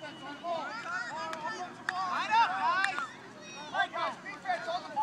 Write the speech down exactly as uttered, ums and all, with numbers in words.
Line up, guys! All right, guys, defense on the